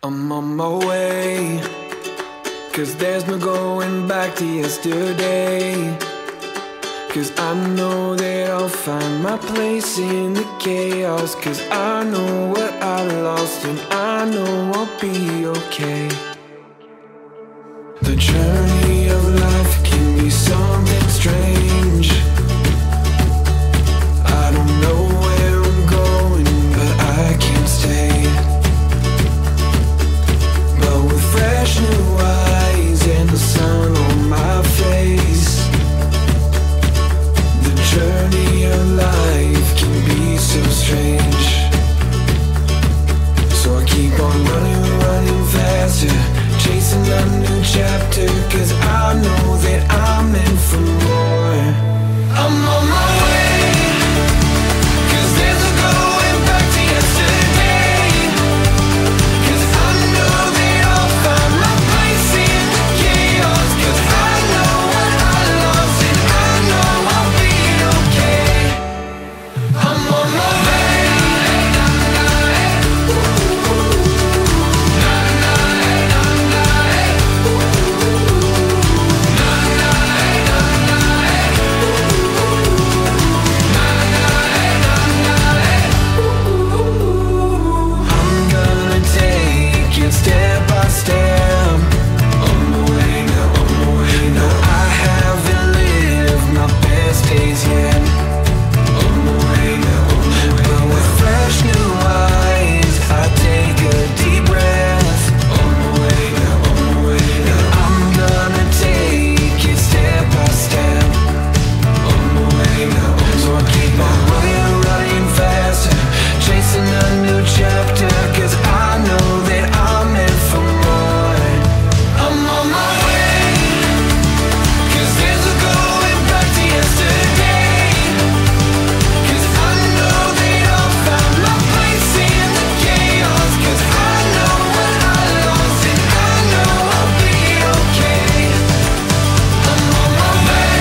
I'm on my way, 'cause there's no going back to yesterday. 'Cause I know that I'll find my place in the chaos. 'Cause I know what I lost and I know I'll be okay. The journey of life can be something strange. I don't know where I'm going, but I can't stay. But with fresh new eyes and the sun on my face, the journey of life can be so strange. So I keep on running, running faster, chasing a new chapter. 'Cause I know that I'm meant for more. I'm on my way, 'cause there's no going back to yesterday. 'Cause I know that I'll find my place in the chaos. 'Cause I know what I lost and I know I'll be okay. I'm on my way. Step by step, on my way now, on my way now. I haven't lived my best days yet. On my way now, on my way. But with fresh new eyes, I take a deep breath. On my way now, on my way now. I'm gonna take it step by step. On my way now, so I keep on running, running faster, chasing a new chapter. 'Cause I know that I'm meant for more. I'm on my way, 'cause there's no going back to yesterday. 'Cause I know that I'll find my place in the chaos. 'Cause I know what I lost and I know I'll be okay. I'm on my way.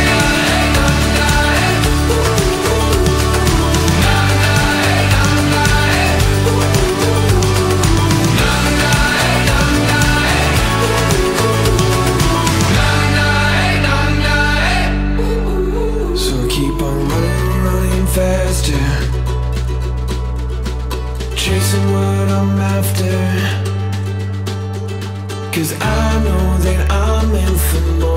So keep on running, running faster, chasing what I'm after. 'Cause I know that I'm meant for more.